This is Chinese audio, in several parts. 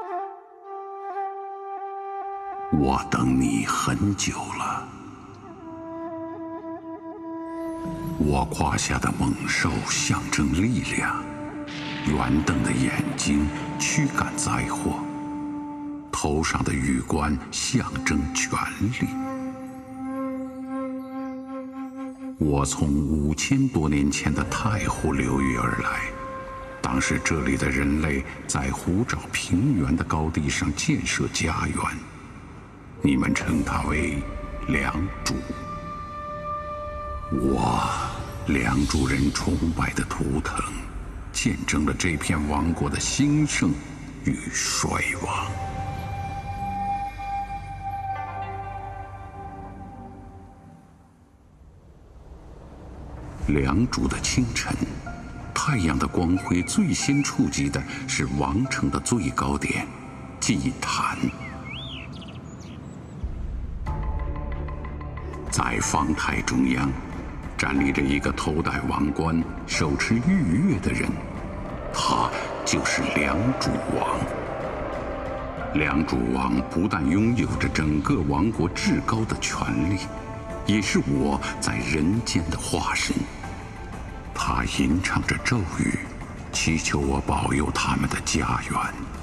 我等你很久了。我胯下的猛兽象征力量，圆瞪的眼睛驱赶灾祸，头上的玉冠象征权力。我从5000多年前的太湖流域而来，当时这里的人类在湖沼平原的高地上建设家园，你们称它为良渚。我良渚人崇拜的图腾，见证了这片王国的兴盛与衰亡。良渚的清晨，太阳的光辉最先触及的是王城的最高点——祭坛。在方台中央，站立着一个头戴王冠、手持玉钺的人，他就是良渚王。良渚王不但拥有着整个王国至高的权力，也是我在人间的化身。他吟唱着咒语，祈求我保佑他们的家园。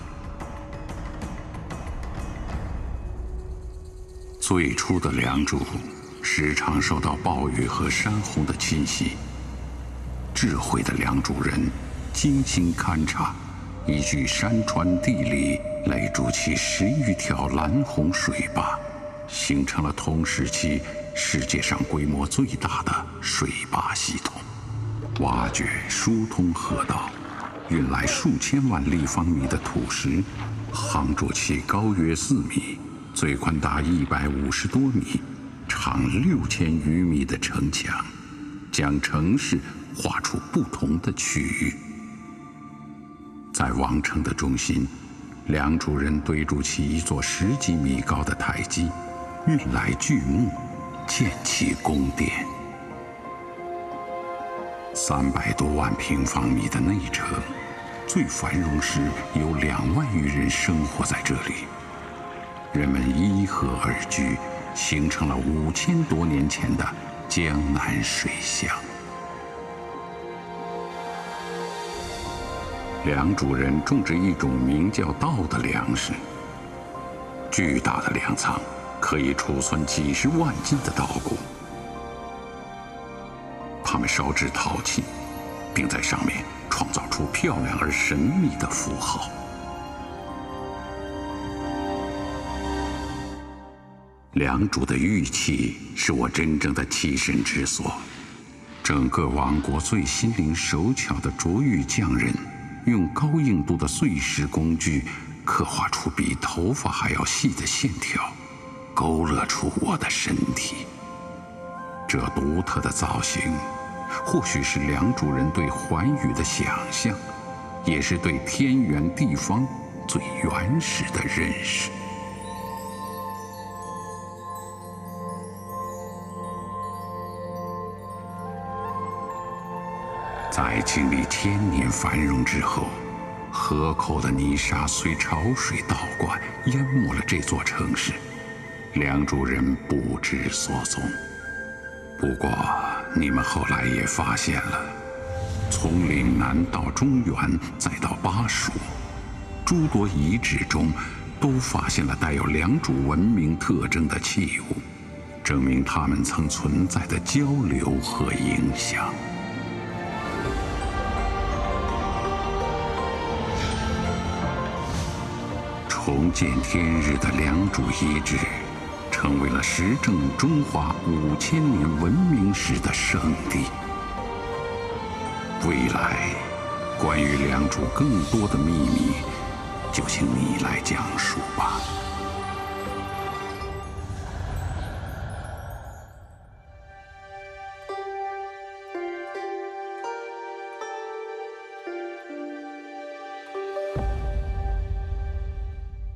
最初的良渚时常受到暴雨和山洪的侵袭，智慧的良渚人精心勘察，依据山川地理垒筑起10余条蓝洪水坝，形成了同时期世界上规模最大的水坝系统。挖掘疏通河道，运来数千万立方米的土石，夯筑起高约4米、最宽达150多米、长6000余米的城墙，将城市划出不同的区域。在王城的中心，良渚人堆筑起一座10几米高的台基，运来巨木，建起宫殿。300多万平方米的内城，最繁荣时有2万余人生活在这里。人们依河而居，形成了5000多年前的江南水乡。良渚人种植一种名叫稻的粮食，巨大的粮仓可以储存几10万斤的稻谷。他们烧制陶器，并在上面创造出漂亮而神秘的符号。良渚的玉器是我真正的栖身之所。整个王国最心灵手巧的琢玉匠人，用高硬度的碎石工具，刻画出比头发还要细的线条，勾勒出我的身体。这独特的造型，或许是良渚人对寰宇的想象，也是对天圆地方最原始的认识。在经历1000年繁荣之后，河口的泥沙随潮水倒灌，淹没了这座城市。良渚人不知所踪。不过，你们后来也发现了，从岭南到中原，再到巴蜀，诸多遗址中都发现了带有良渚文明特征的器物，证明它们曾存在的交流和影响。重见天日的良渚遗址，成为了实证中华5000年文明史的圣地。未来，关于良渚更多的秘密，就请你来讲述吧。